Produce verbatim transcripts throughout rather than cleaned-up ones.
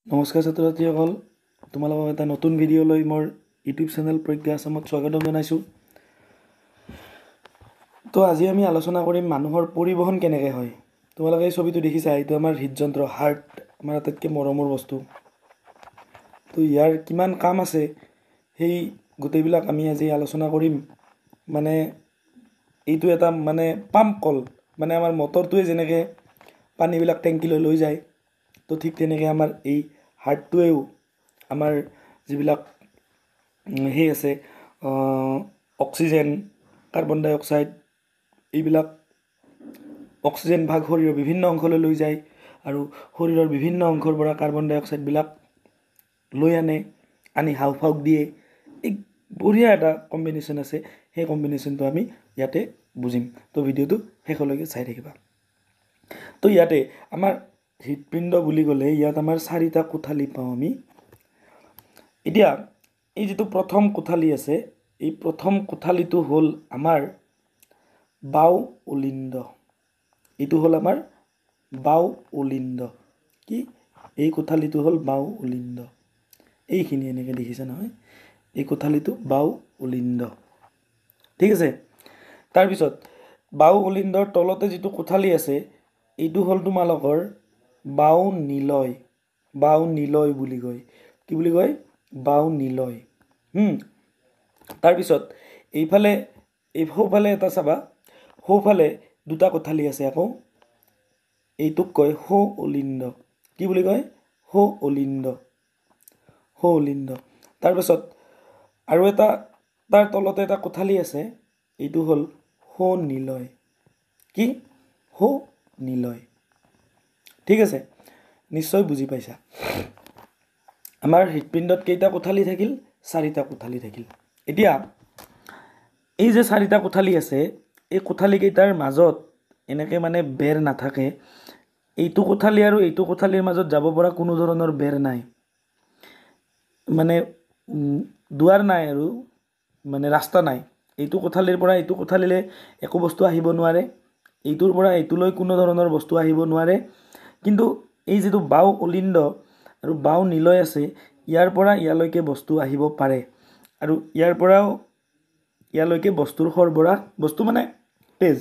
নমস্কাৰ ছাত্ৰ-ছাত্ৰীসকল, তোমালোকক এটা নতুন ভিডিঅ' লৈ মোৰ ইউটিউব চেনেল প্ৰজ্ঞা আসামত স্বাগতম জনাইছোঁ। তো আজি আমি আলোচনা কৰিম মানুহৰ পৰিবহন কেনেকৈ হয়। তোমালোকে এই ছবিটো দেখিছা, এইটো আমাৰ হৃদযন্ত্ৰ, হাৰ্ট, আমাৰ আটাইতকৈ মৰমৰ বস্তু। তো ইয়াৰ কিমান কাম আছে সেই গোটেইবিলাক আমি আজি আলোচনা কৰিম। মানে এইটো এটা মানে পাম্প কল, মানে আমাৰ মটৰটোৱে যেনেকৈ পানীবিলাক টেংকিলৈ লৈ যায়, তো ঠিক তেনেকৈ আমাৰ এই হাৰ্টটোৱেও আমাৰ যিবিলাক সেই আছে অক্সিজেন, কাৰ্বন ডাই অক্সাইড, এইবিলাক অক্সিজেন ভাগ শৰীৰৰ বিভিন্ন অংশলৈ লৈ যায় আৰু শৰীৰৰ বিভিন্ন অংশৰ পৰা কাৰ্বন ডাই অক্সাইডবিলাক লৈ আনে, আনি হাওঁফাওঁক দিয়ে। এই বঢ়িয়া এটা কম্বিনেশ্যন আছে, সেই কম্বিনেশ্যনটো আমি ইয়াতে বুজিম। তো ভিডিঅ'টো শেষলৈকে চাই থাকিবা। তো ইয়াতে আমাৰ হৃদপিণ্ড বুলি ক'লে ইয়াত আমাৰ চাৰিটা কোঠালি পাওঁ আমি। এতিয়া এই যিটো প্ৰথম কোঠালি আছে, এই প্ৰথম কোঠালিটো হ'ল আমাৰ বাও অলিন্দ। এইটো হ'ল আমাৰ বাও অলিন্দ। কি এই কোঠালিটো হ'ল বাও অলিন্দ। এইখিনি এনেকৈ দেখিছে নহয়, এই কোঠালিটো বাও অলিন্দ। ঠিক আছে। তাৰপিছত বাও অলিন্দৰ তলতে যিটো কোঠালি আছে, এইটো হ'ল তোমালোকৰ বাও নিলয়। বাও নিলয় বুলি কয়। কি বুলি কয়? বাও নিলয়। হুম তাৰপিছত এইফালে এই সোঁফালে এটা চাবা, সোঁফালে দুটা কোঠালি আছে আকৌ, এইটোক কয় সো অলিন্দ। কি বুলি কয়? সো অলিন্দ। সো অলিন্দ। তাৰপিছত আৰু এটা তাৰ তলতে এটা কোঠালি আছে, এইটো হ'ল সো নিলয়। কি? সো নিলয়। ঠিক আছে, নিশ্চয় বুজি পাইছা। আমাৰ হৃদপিণ্ডত কেইটা কোঠালি থাকিল? চাৰিটা কোঠালি থাকিল। এতিয়া এই যে চাৰিটা কোঠালি আছে, এই কোঠালিকেইটাৰ মাজত এনেকৈ মানে বেৰ নাথাকে। এইটো কোঠালি আৰু এইটো কোঠালিৰ মাজত যাব পৰা কোনো ধৰণৰ বেৰ নাই, মানে দুৱাৰ নাই আৰু মানে ৰাস্তা নাই। এইটো কোঠালিৰ পৰা এইটো কোঠালিলৈ একো বস্তু আহিব নোৱাৰে, এইটোৰ পৰা এইটোলৈ কোনো ধৰণৰ বস্তু আহিব নোৱাৰে। কিন্তু এই যিটো বাও অলিন্দ আৰু বাও নিলয় আছে, ইয়াৰ পৰা ইয়ালৈকে বস্তু আহিব পাৰে আৰু ইয়াৰ পৰাও ইয়ালৈকে বস্তুৰ সৰবৰাহ, বস্তু মানে তেজ,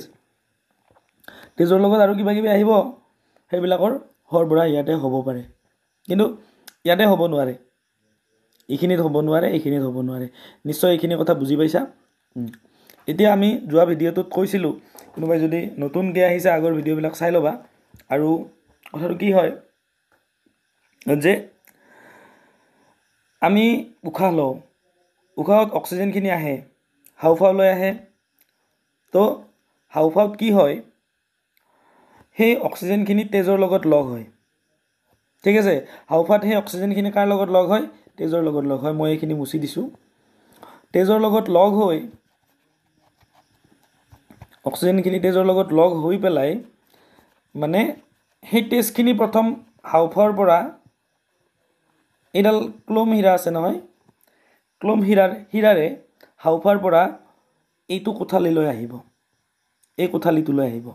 তেজৰ লগত আৰু কিবা কিবি আহিব, সেইবিলাকৰ সৰবৰাহ ইয়াতে হ'ব পাৰে। কিন্তু ইয়াতে হ'ব নোৱাৰে, এইখিনিত হ'ব নোৱাৰে, এইখিনিত হ'ব নোৱাৰে। নিশ্চয় এইখিনি কথা বুজি পাইছা। এতিয়া আমি যোৱা ভিডিঅ'টোত কৈছিলোঁ, কোনোবাই যদি নতুনকৈ আহিছে আগৰ ভিডিঅ'বিলাক চাই ল'বা। আৰু কথাটো কি হয় যে আমি উশাহ লওঁ, উশাহত অক্সিজেনখিনি আহে, হাওঁফাওঁলৈ আহে। তো হাওঁফাওঁত কি হয়, সেই অক্সিজেনখিনি তেজৰ লগত লগ হয়। ঠিক আছে, হাওঁফাওঁত সেই অক্সিজেনখিনি কাৰ লগত লগ হয়? তেজৰ লগত লগ হয়। মই এইখিনি মুচি দিছোঁ। তেজৰ লগত লগ হৈ অক্সিজেনখিনি তেজৰ লগত লগ হৈ পেলাই মানে সেই তেজখিনি প্ৰথম হাওঁফাওঁৰ পৰা, এইডাল ক্লোম হীৰা আছে নহয়, ক্লোম হীৰাৰ হীৰাৰে হাওঁফাওঁৰ পৰা এইটো কোঠালিলৈ আহিব, এই কোঠালিটোলৈ আহিব,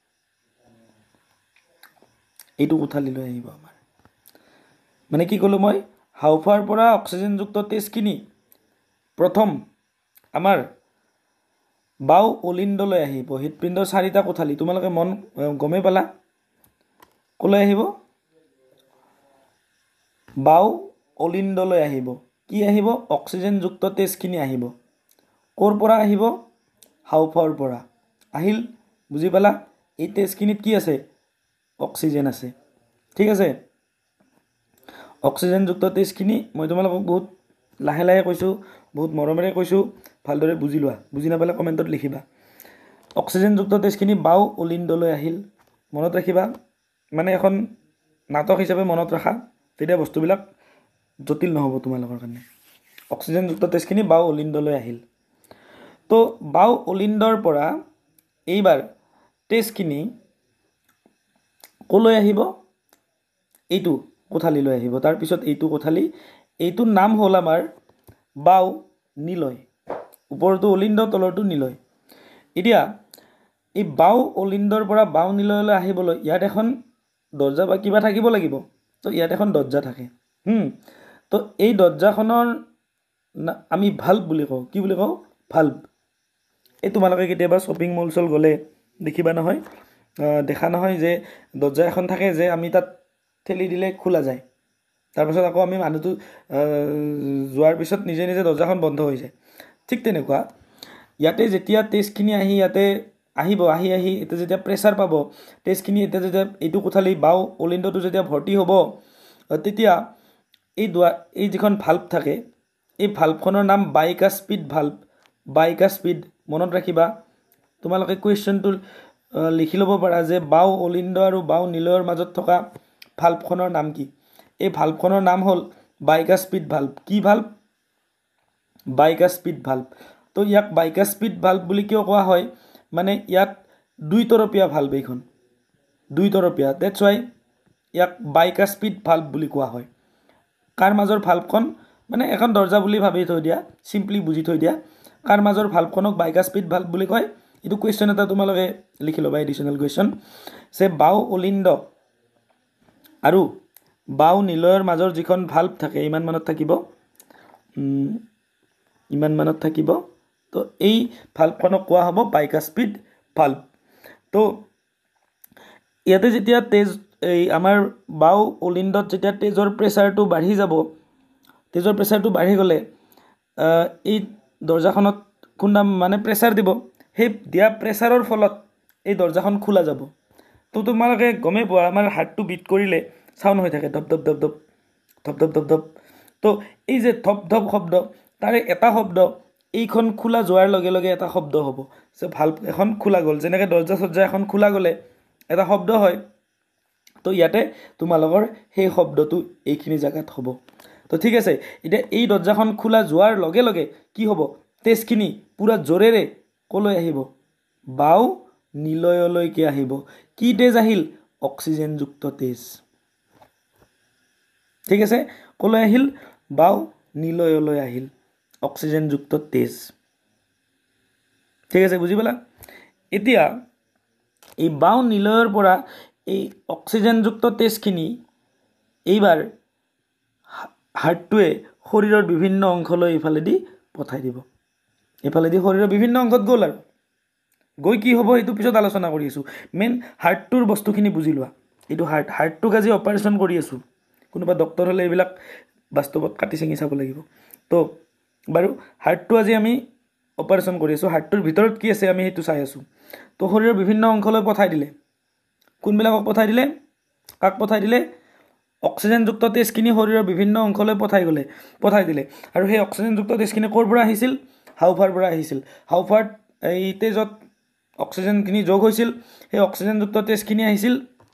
এইটো কোঠালিলৈ আহিব আমাৰ। মানে কি ক'লোঁ মই? হাওঁফাওঁৰ পৰা অক্সিজেনযুক্ত তেজখিনি প্ৰথম আমাৰ বাও অলিন্দলৈ আহিব। হৃদপিণ্ডৰ চাৰিটা কোঠালি, তোমালোকে মন গমেই পালা। ক'লৈ আহিব? বাও অলিন্দলৈ আহিব। কি আহিব? অক্সিজেনযুক্ত তেজখিনি আহিব। ক'ৰ পৰা আহিব? হাওঁফাওঁৰ পৰা আহিল। বুজি পালা? এই তেজখিনিত কি আছে? অক্সিজেন আছে। ঠিক আছে, অক্সিজেনযুক্ত তেজখিনি মই তোমালোকক বহুত লাহে লাহে কৈছোঁ, বহুত মৰমেৰে কৈছোঁ, ভালদৰে বুজি লোৱা। বুজি নাপালে কমেণ্টত লিখিবা। অক্সিজেনযুক্ত তেজখিনি বাও অলিন্দলৈ আহিল। মনত ৰাখিবা, মানে এখন নাটক হিচাপে মনত ৰাখা, তেতিয়া বস্তুবিলাক জটিল নহ'ব তোমালোকৰ কাৰণে। অক্সিজেনযুক্ত তেজখিনি বাও অলিন্দলৈ আহিল। তো বাও অলিন্দৰ পৰা এইবাৰ তেজখিনি ক'লৈ আহিব? এইটো কোঠালিলৈ আহিব। তাৰপিছত এইটো কোঠালি, এইটোৰ নাম হ'ল আমাৰ বাও নিলয়। ওপৰটো অলিন্দ, তলৰটো নিলয়। এতিয়া এই বাও অলিন্দৰ পৰা বাও নিলয়লৈ আহিবলৈ ইয়াত এখন দৰ্জা বা কিবা থাকিব লাগিব। তো ইয়াত এখন দৰ্জা থাকে হুম তো এই দৰ্জাখনৰ আমি ভাল্ব বুলি কওঁ কি বুলি কওঁ ভাল্ব এই তোমালোকে কেতিয়াবা শ্বপিং মল চল গ'লে দেখিবা নহয় দেখা নহয় যে দৰ্জা এখন থাকে যে আমি তাত ঠেলি দিলে খোলা যায় তাৰপিছত আকৌ আমি মানুহটো যোৱাৰ পিছত নিজে নিজে দৰ্জাখন বন্ধ হৈ যায় ঠিক তেনেকুৱা ইয়াতে যেতিয়া তেজখিনি আহি ইয়াতে আহিব আহি আহি এতিয়া যেতিয়া প্ৰেছাৰ পাব তেজখিনি এতিয়া যেতিয়া এইটো কোঠালি বাও অলিণ্ডটো যেতিয়া ভৰ্তি হ'ব তেতিয়া এই দুৱাৰ এই যিখন ভাল্ব থাকে এই ভাল্বখনৰ নাম বাইকাস্পিড ভাল্ব বাইকাস্পিড মনত ৰাখিবা তোমালোকে কুৱেশ্যনটো লিখি ল'ব পাৰা যে বাও অলিণ্ড আৰু বাও নিলয়ৰ মাজত থকা ভাল্বখনৰ নাম কি এই ভাল্বখনৰ নাম হ'ল বাইকাস্পিড ভাল্ব কি ভাল্ব বাইকাস্পিড ভাল্ব তো ইয়াক বাইকাস্পিড ভাল্ব বুলি কিয় কোৱা হয় মানে ইয়াত দুই তৰপীয়া ভাল্ব এইখন দুই তৰপীয়া দ্যাটছ ৱাই ইয়াক বাইকাস্পিড ভাল্ব বুলি কোৱা হয় কাৰ মাজৰ ভাল্বখন মানে এখন দৰ্জা বুলি ভাবি থৈ দিয়া সিম্পলি বুজি থৈ দিয়া কাৰ মাজৰ ভাল্বখনক বাইকাস্পিড ভাল্ব বুলি কয় এইটো কুৱেশ্যন এটা তোমালোকে লিখি ল'বা এডিশ্যনেল কুৱেশ্যন যে বাও অলিণ্ড আৰু বাও নিলয়ৰ মাজৰ যিখন ভাল্ব থাকে ইমান মানত থাকিব ইমান মানত থাকিব তো এই ভাল্বখনক কোৱা হ'ব বাইকাস্পিড ভাল্ব তো ইয়াতে যেতিয়া তেজ এই আমাৰ বাও অলিণ্ডত যেতিয়া তেজৰ প্ৰেছাৰটো বাঢ়ি যাব তেজৰ প্ৰেছাৰটো বাঢ়ি গ'লে এই দৰ্জাখনত খুন্দা মানে প্ৰেছাৰ দিব সেই দিয়া প্ৰেছাৰৰ ফলত এই দৰ্জাখন খোলা যাব তো তোমালোকে গমে পোৱা আমাৰ হাৰ্টটো বিট কৰিলে সাউণ্ড হৈ থাকে ধপ ধপ ধপ ধপ ধপ ধপ ধপ ধপ তো এই যে ধপ ধপ শব্দ তাৰে এটা শব্দ এইখন খোলা যোৱাৰ লগে লগে এটা শব্দ হ'ব যে ভাল্ব এখন খোলা গ'ল যেনেকৈ দৰ্জা সজ্জা এখন খোলা গ'লে এটা শব্দ হয় তো ইয়াতে তোমালোকৰ সেই শব্দটো এইখিনি জায়গাত হ'ব তো ঠিক আছে এতিয়া এই দৰ্জাখন খোলা যোৱাৰ লগে লগে কি হ'ব তেজখিনি পুৰা জোৰেৰে কলৈ আহিব বাও নিলয়লৈকে আহিব কি তেজ আহিল অক্সিজেনযুক্ত তেজ ঠিক আছে কলৈ আহিল বাও নিলয়লৈ আহিল অক্সিজেনযুক্ত তেজ ঠিক আছে বুজি পালা এতিয়া এই বাও নিলয়ৰ পৰা এই অক্সিজেনযুক্ত তেজখিনি এইবাৰ হাৰ্টটোৱে শৰীৰৰ বিভিন্ন অংশলৈ ইফালেদি পঠাই দিব ইফালেদি শৰীৰৰ বিভিন্ন অংশত গ'ল আৰু গৈ কি হ'ব এইটো পিছত আলোচনা কৰি আছোঁ মেইন হাৰ্টটোৰ বস্তুখিনি বুজি লোৱা এইটো হাৰ্ট হাৰ্টটোক আজি অপাৰেশ্যন কৰি আছোঁ কোনোবা ডক্টৰ হ'লে এইবিলাক বাস্তৱত কাটি চিঙি চাব লাগিব তো বাৰু হাৰ্টটো আজি আমি অপাৰেশ্যন কৰি আছোঁ হাৰ্টটোৰ ভিতৰত কি আছে আমি সেইটো চাই আছোঁ তো শৰীৰৰ বিভিন্ন অংশলৈ পঠাই দিলে কোনবিলাকক পঠাই দিলে কাক পঠাই দিলে অক্সিজেনযুক্ত তেজখিনি শৰীৰৰ বিভিন্ন অংশলৈ পঠাই গ'লে পঠাই দিলে আৰু সেই অক্সিজেনযুক্ত তেজখিনি ক'ৰ পৰা আহিছিল হাওফাৰ পৰা আহিছিল হাওফাৰ এই তেজত অক্সিজেনখিনি যোগ হৈছিল সেই অক্সিজেনযুক্ত তেজখিনি আহিছিল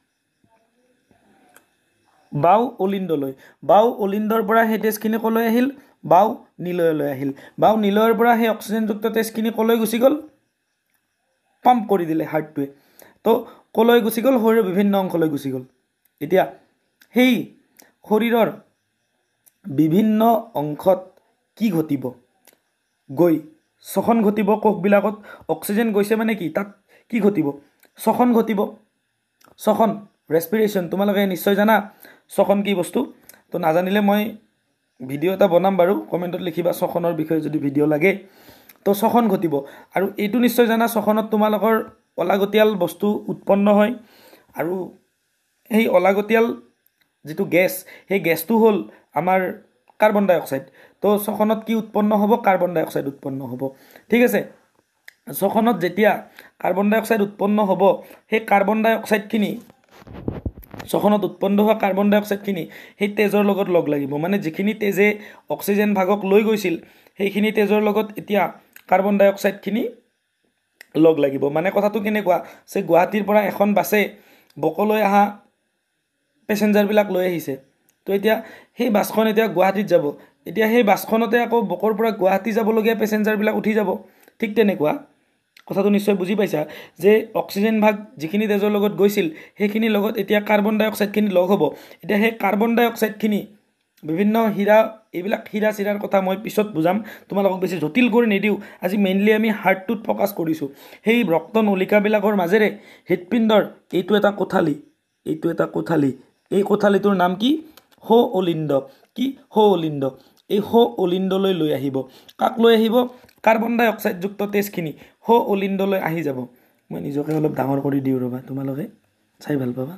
বাও অলিণ্ডলৈ বাও অলিণ্ডৰ পৰা সেই তেজখিনি কলৈ আহিল বাও নিলয়লৈ আহিল বাও নিলয়ৰ পৰা সেই অক্সিজেনযুক্ত তেজখিনি কলৈ গুচি গ'ল পাম্প কৰি দিলে হাৰ্টটোৱে তো কলৈ গুচি গ'ল শৰীৰৰ বিভিন্ন অংশলৈ গুচি গ'ল এতিয়া সেই শৰীৰৰ বিভিন্ন অংশত কি ঘটিব গৈ শ্বসন ঘটিব কোষবিলাকত অক্সিজেন গৈছে মানে কি তাত কি ঘটিব শ্বসন ঘটিব শ্বসন ৰেস্পিৰেশ্যন তোমালোকে নিশ্চয় জানা শ্বসন কি বস্তু তো নাজানিলে মই ভিডিঅ' এটা বনাম বাৰু কমেণ্টত লিখিবা শ্বসনৰ বিষয়ে যদি ভিডিঅ' লাগে তো শ্বসন ঘটিব আৰু এইটো নিশ্চয় জানা শ্বসনত তোমালোকৰ অলাগতিয়াল বস্তু উৎপন্ন হয় আৰু সেই অলাগতিয়াল যিটো গেছ সেই গেছটো হ'ল আমাৰ কাৰ্বন ডাই অক্সাইড তো শ্বসনত কি উৎপন্ন হ'ব কাৰ্বন ডাই অক্সাইড উৎপন্ন হ'ব ঠিক আছে শ্বসনত যেতিয়া কাৰ্বন ডাই অক্সাইড উৎপন্ন হ'ব সেই কাৰ্বন ডাই অক্সাইডখিনি শ্বসনত উৎপন্ন হোৱা কাৰ্বন ডাই অক্সাইডখিনি সেই তেজৰ লগত লগ লাগিব মানে যিখিনি তেজে অক্সিজেন ভাগক লৈ গৈছিল সেইখিনি তেজৰ লগত এতিয়া কাৰ্বন ডাই অক্সাইডখিনি লগ লাগিব মানে কথাটো কেনেকুৱা যে গুৱাহাটীৰ পৰা এখন বাছে বকলৈ অহা পেছেঞ্জাৰবিলাক লৈ আহিছে তো এতিয়া সেই বাছখন এতিয়া গুৱাহাটীত যাব এতিয়া সেই বাছখনতে আকৌ বকৰ পৰা গুৱাহাটী যাবলগীয়া পেছেঞ্জাৰবিলাক উঠি যাব ঠিক তেনেকুৱা কথাটো নিশ্চয় বুজি পাইছা যে অক্সিজেন ভাগ যিখিনি তেজৰ লগত গৈছিল সেইখিনি লগত এতিয়া কাৰ্বন ডাই অক্সাইডখিনি লগ হ'ব এতিয়া সেই কাৰ্বন ডাই অক্সাইডখিনি বিভিন্ন হীৰা এইবিলাক হীৰা চিৰাৰ কথা মই পিছত বুজাম তোমালোকক বেছি জটিল কৰি নিদিওঁ আজি মেইনলি আমি হাৰ্টটোত ফ'কাছ কৰিছোঁ সেই ৰক্ত নলিকাবিলাকৰ মাজেৰে হৃদপিণ্ডৰ এইটো এটা কোঠালি এইটো এটা কোঠালি এই কোঠালিটোৰ নাম কি হো অলিন্দ কি হো অলিন্দ এই হো অলিন্দলৈ লৈ আহিব কাক লৈ আহিব কাৰ্বন ডাই অক্সাইডযুক্ত তেজখিনি হো অলিন্দলৈ আহি যাব মই নিজকে অলপ ডাঙৰ কৰি দিওঁ ৰবা তোমালোকে চাই ভাল পাবা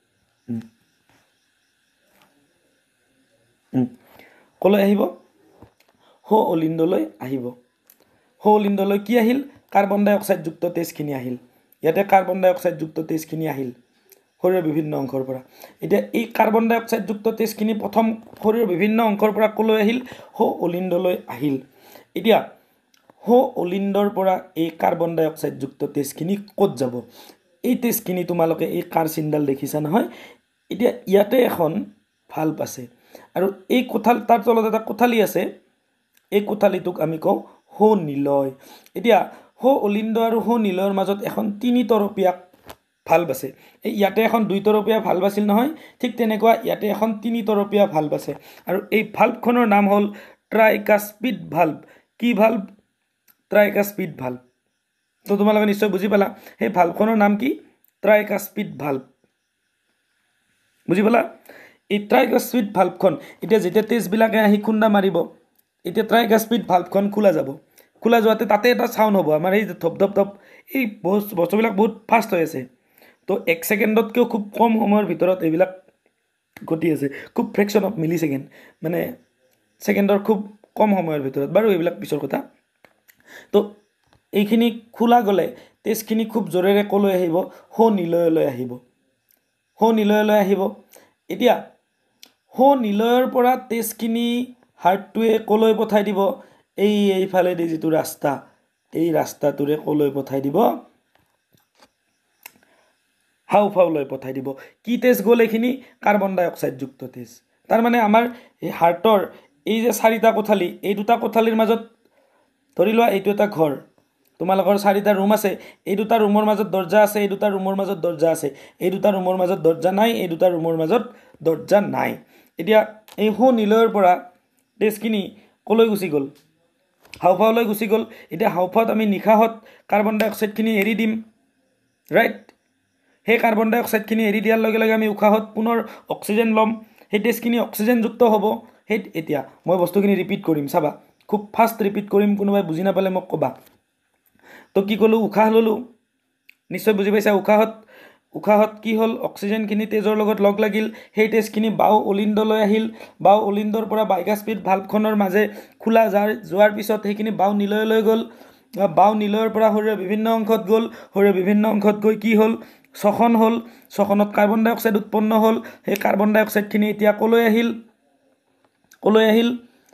কলৈ আহিব হো অলিন্দলৈ আহিব হো অলিন্দলৈ কি আহিল কাৰ্বন ডাই অক্সাইডযুক্ত তেজখিনি আহিল ইয়াতে কাৰ্বন ডাই অক্সাইডযুক্ত তেজখিনি আহিল শৰীৰৰ বিভিন্ন অংশৰ পৰা এতিয়া এই কাৰ্বন ডাই অক্সাইডযুক্ত তেজখিনি প্ৰথম শৰীৰৰ বিভিন্ন অংশৰ পৰা কলৈ আহিল হো অলিন্দলৈ আহিল এতিয়া হো অলিন্দৰ পৰা এই কাৰ্বন ডাই অক্সাইডযুক্ত তেজখিনি ক'ত যাব এই তেজখিনি তোমালোকে এই কাৰ চিনডাল দেখিছা নহয় এতিয়া ইয়াতে এখন ভাল্ব আছে আৰু এই কোঠাল তাৰ তলত এটা কোঠালি আছে এই কোঠালিটোক আমি কওঁ হো নিলয় এতিয়া হো অলিন্দ আৰু হো নিলয়ৰ মাজত এখন তিনি তৰপীয়া ভাল্ব আছে এই ইয়াতে এখন দুই তৰপীয়া ভাল্ব আছিল নহয় ঠিক তেনেকুৱা ইয়াতে এখন তিনি তৰপীয়া ভাল্ব আছে আৰু এই ভাল্বখনৰ নাম হ'ল ট্ৰাইকাস্পিড ভাল্ব কি ভাল্ব ট্ৰাইকাস্পিড ভাল্ব তো তোমালোকে নিশ্চয় বুজি পালা সেই ভাল্বখনৰ নাম কি ট্ৰাইকাস্পিড ভাল্ব বুজি পালা এই ট্ৰাইকাস্পিড ভাল্বখন এতিয়া যেতিয়া তেজবিলাকে আহি খুন্দা মাৰিব এতিয়া ট্ৰাইকাস্পিড ভাল্বখন খোলা যাব খোলা যোৱাতে তাতে এটা সাউন্ড হ'ব আমাৰ এই ধপ ধপ ধপ এই বস্তুবিলাক বহুত ফাষ্ট হৈ আছে তো এক ছেকেণ্ডতকৈও খুব কম সময়ৰ ভিতৰত এইবিলাক ঘটি আছে খুব ফ্ৰেকশ্যন অফ মিলি ছেকেণ্ড মানে ছেকেণ্ডৰ খুব কম সময়ৰ ভিতৰত বাৰু এইবিলাক পিছৰ কথা তো এইখিনি খোলা গ'লে তেজখিনি খুব জোৰেৰে কলৈ আহিব হো নিলয়লৈ আহিব হো নিলয়লৈ আহিব এতিয়া হো নিলয়ৰ পৰা তেজখিনি হাৰ্টটোৱে কলৈ পঠাই দিব এই এইফালেদি যিটো ৰাস্তা এই ৰাস্তাটোৰে কলৈ পঠাই দিব হাওফাওলৈ পঠাই দিব কি তেজ গ'ল এইখিনি কাৰ্বন ডাই অক্সাইডযুক্ত তেজ তাৰ মানে আমাৰ এই হাৰ্টৰ এই যে চাৰিটা কোঠালি এই দুটা কোঠালিৰ মাজত ধৰি লোৱা এইটো এটা ঘৰ তোমালোকৰ চাৰিটা ৰুম আছে এই দুটা ৰুমৰ মাজত দৰ্জা আছে এই দুটা ৰুমৰ মাজত দৰ্জা আছে এই দুটা ৰুমৰ মাজত দৰ্জা নাই এই দুটা ৰুমৰ মাজত দৰ্জা নাই এতিয়া এই হো নিলয়ৰ পৰা তেজখিনি কলৈ গুচি গ'ল হাওফাওলৈ গুচি গ'ল এতিয়া হাওফাওত আমি নিশাহত কাৰ্বন ডাই অক্সাইডখিনি এৰি দিম ৰাইট সেই কাৰ্বন ডাই অক্সাইডখিনি এৰি দিয়াৰ লগে লগে আমি উশাহত পুনৰ অক্সিজেন ল'ম সেই তেজখিনি অক্সিজেনযুক্ত হ'ব সেই এতিয়া মই বস্তুখিনি ৰিপিট কৰিম চাবা খুব ফাষ্ট ৰিপিট কৰিম কোনোবাই বুজি নাপালে মোক ক'বা তো কি ক'লোঁ উশাহ ল'লোঁ নিশ্চয় বুজি পাইছা উশাহত উশাহত কি হ'ল অক্সিজেনখিনি তেজৰ লগত লগ লাগিল সেই তেজখিনি বাও অলিন্দলৈ আহিল বাও অলিন্দৰ পৰা বাইকাস্পিড ভাল্বখনৰ মাজে খোলা যাৰ যোৱাৰ পিছত সেইখিনি বাও নিলয়লৈ গ'ল বাও নিলয়ৰ পৰা শৰীৰৰ বিভিন্ন অংশত গ'ল শৰীৰৰ বিভিন্ন অংশত গৈ কি হ'ল শ্বসন হ'ল শ্বসনত কাৰ্বন ডাই অক্সাইড উৎপন্ন হ'ল সেই কাৰ্বন ডাই অক্সাইডখিনি এতিয়া কলৈ আহিল কলৈ আহিল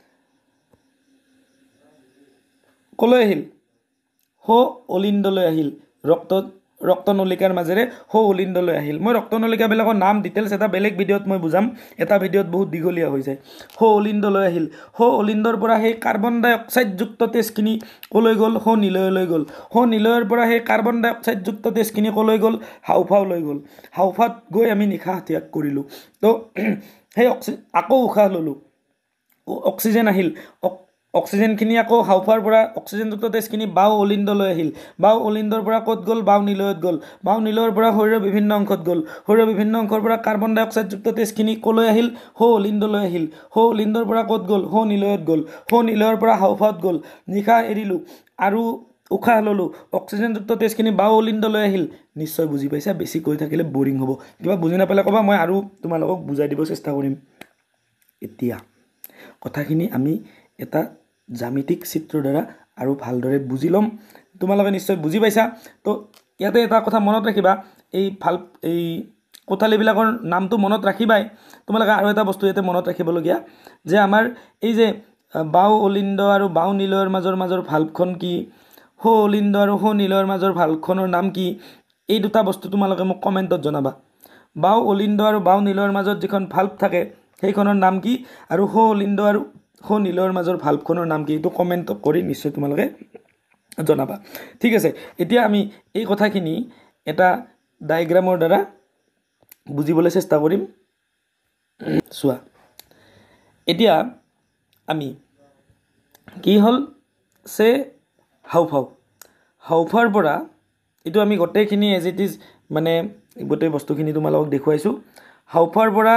কলৈ আহিল হো অলিন্দলৈ আহিল ৰক্ত ৰক্তনলিকাৰ মাজেৰে হো অলিন্দলৈ আহিল মই ৰক্তনলিকাবিলাকৰ নাম ডিটেইলছ এটা বেলেগ ভিডিঅ'ত মই বুজাম এটা ভিডিঅ'ত বহুত দীঘলীয়া হৈ যায় হো অলিন্দলৈ আহিল হো অলিন্দৰ পৰা সেই কাৰ্বন ডাই অক্সাইডযুক্ত তেজখিনি কলৈ গ'ল হো নিলয়লৈ গ'ল হো নিলয়ৰ পৰা সেই কাৰ্বন ডাই অক্সাইডযুক্ত তেজখিনি কলৈ গ'ল হাওফাওলৈ গ'ল হাওফাওত গৈ আমি নিশাহ ত্যাগ কৰিলোঁ তো সেই অক্সি আকৌ উশাহ ল'লোঁ অক্সিজেন আহিল অক্সিজেনখিনি আকৌ হাওফাওৰ পৰা অক্সিজেনযুক্ত তেজখিনি বাও অলিন্দলৈ আহিল বাও অলিন্দৰ পৰা ক'ত গ'ল বাও নিলয়ত গ'ল বাও নিলয়ৰ পৰা শৰীৰৰ বিভিন্ন অংশত গ'ল শৰীৰৰ বিভিন্ন অংশৰ পৰা কাৰ্বন ডাই অক্সাইডযুক্ত তেজখিনি কলৈ আহিল হো অলিন্দলৈ আহিল হো অলিন্দৰ পৰা ক'ত গ'ল হো নিলয়ত গ'ল হো নিলয়ৰ পৰা হাওফাওত গ'ল নিশাহ এৰিলোঁ আৰু উশাহ ল'লোঁ অক্সিজেনযুক্ত তেজখিনি বাও অলিন্দলৈ আহিল নিশ্চয় বুজি পাইছা বেছি কৈ থাকিলে বৰিং হ'ব কিবা বুজি নাপালে ক'বা মই আৰু তোমালোকক বুজাই দিব চেষ্টা কৰিম এতিয়া কথাখিনি আমি এটা জ্যামিতিক চিত্ৰৰ দ্বাৰা আৰু ভালদৰে বুজি ল'ম তোমালোকে নিশ্চয় বুজি পাইছা তো ইয়াতে এটা কথা মনত ৰাখিবা এই ভাল এই কোঠালিবিলাকৰ নামটো মনত ৰাখিবাই তোমালোকে আৰু এটা বস্তু ইয়াতে মনত ৰাখিবলগীয়া যে আমাৰ এই যে বাও অলিন্দ আৰু বাও নিলয়ৰ মাজৰ মাজৰ ভাল্বখন কি হো অলিন্দ আৰু হো নিলয়ৰ মাজৰ ভাল্বখনৰ নাম কি এই দুটা বস্তু তোমালোকে মোক কমেণ্টত জনাবা বাও অলিন্দ আৰু বাও নিলয়ৰ মাজত যিখন ভাল্ব থাকে সেইখনৰ নাম কি আৰু হো অলিন্দ আৰু হো নিলয়ৰ মাজৰ ভাল্বখনৰ নাম কি এইটো কমেণ্ট কৰি নিশ্চয় তোমালোকে জনাবা ঠিক আছে এতিয়া আমি এই কথাখিনি এটা ডায়াগ্ৰামৰ দ্বাৰা বুজিবলৈ চেষ্টা কৰিম চোৱা এতিয়া আমি কি হ'ল সে হাওফাও হাওফাওৰ পৰা এইটো আমি গোটেইখিনি এজ ইট ইজ মানে গোটেই বস্তুখিনি তোমালোকক দেখুৱাইছোঁ হাওঁফাওঁৰ পৰা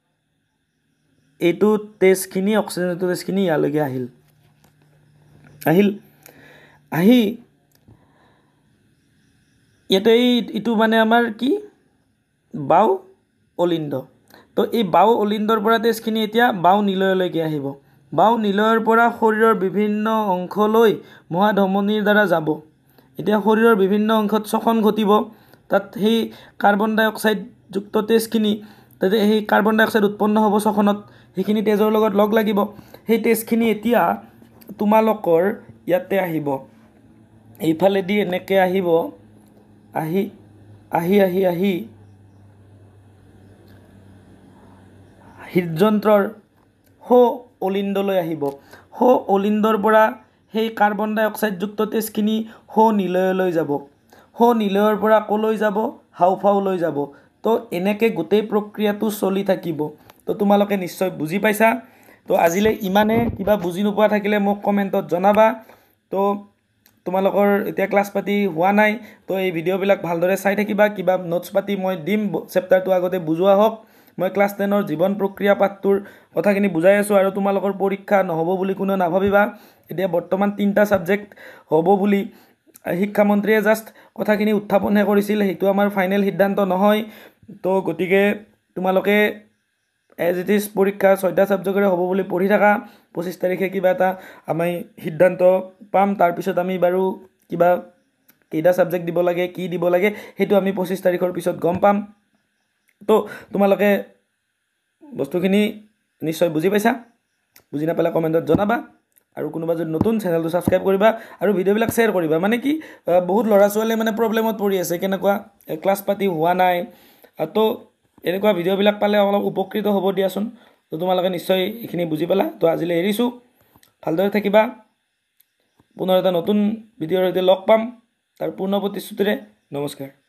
এইটো তেজখিনি অক্সিজেনটো তেজখিনি ইয়ালৈকে আহিল আহিল আহি ইয়াতে এইটো মানে আমাৰ কি বাও অলিন্দ তো এই বাও অলিন্দৰ পৰা তেজখিনি এতিয়া বাও নিলয়লৈকে আহিব বাও নিলয়ৰ পৰা শৰীৰৰ বিভিন্ন অংশলৈ মহাধমনীৰ দ্বাৰা যাব এতিয়া শৰীৰৰ বিভিন্ন অংশত শ্বসন ঘটিব তাত সেই কাৰ্বন ডাই অক্সাইডযুক্ত তেজখিনি তাতে সেই কাৰ্বন ডাই অক্সাইড উৎপন্ন হ'ব শ্বসনত সেইখিনি তেজৰ লগত লগ লাগিব সেই তেজখিনি এতিয়া তোমালোকৰ ইয়াতে আহিব এইফালেদি এনেকৈ আহিব আহি আহি আহি আহি হৃদযন্ত্ৰৰ সো অলিন্দলৈ আহিব সো অলিন্দৰ পৰা সেই কাৰ্বন ডাই অক্সাইডযুক্ত তেজখিনি সো নিলয়লৈ যাব সো নিলয়ৰ পৰা ক'লৈ যাব হাওঁফাওঁলৈ যাব তো এনেকৈ গোটেই প্ৰক্ৰিয়াটো চলি থাকিব তো তোমালোকে নিশ্চয় বুজি পাইছা তো আজিলৈ ইমানে কিবা বুজি নোপোৱা থাকিলে মোক কমেণ্টত জনাবা তো তোমালোকৰ এতিয়া ক্লাছ পাতি হোৱা নাই তো এই ভিডিঅ'বিলাক ভালদৰে চাই থাকিবা কিবা নোটছ পাতি মই দিম চেপ্টাৰটো আগতে বুজোৱা হওক মই ক্লাছ টেনৰ জীৱন প্ৰক্ৰিয়া পাঠটোৰ কথাখিনি বুজাই আছোঁ আৰু তোমালোকৰ পৰীক্ষা নহ'ব বুলি কোনো নাভাবিবা এতিয়া বৰ্তমান তিনিটা ছাবজেক্ট হ'ব বুলি শিক্ষামন্ত্ৰীয়ে জাষ্ট কথাখিনি উত্থাপনহে কৰিছিল সেইটো আমাৰ ফাইনেল সিদ্ধান্ত নহয় তো গতিকে তোমালোকে এজ ইট ইজ পৰীক্ষা ছয়টা ছাবজেক্টৰে হ'ব বুলি পঢ়ি থাকা পঁচিছ তাৰিখে কিবা এটা আমি সিদ্ধান্ত পাম তাৰপিছত আমি বাৰু কিবা কেইটা ছাবজেক্ট দিব লাগে কি দিব লাগে সেইটো আমি পঁচিছ তাৰিখৰ পিছত গম পাম তো তোমালোকে বস্তুখিনি নিশ্চয় বুজি পাইছা বুজি নাপালে কমেণ্টত জনাবা আৰু কোনোবা যদি নতুন চেনেলটো ছাবস্ক্ৰাইব কৰিবা আৰু ভিডিঅ'বিলাক শ্বেয়াৰ কৰিবা মানে কি বহুত ল'ৰা ছোৱালীয়ে মানে প্ৰব্লেমত পৰি আছে কেনেকুৱা ক্লাছ পাতি হোৱা নাই তো এনেকুৱা ভিডিঅ'বিলাক পালে অলপ উপকৃত হ'ব দিয়াচোন তো তোমালোকে নিশ্চয় এইখিনি বুজি পালা তো আজিলৈ এৰিছোঁ ভালদৰে থাকিবা পুনৰ এটা নতুন ভিডিঅ'ৰ সৈতে লগ পাম তাৰ পূৰ্ণ প্ৰতিশ্ৰুতিৰে নমস্কাৰ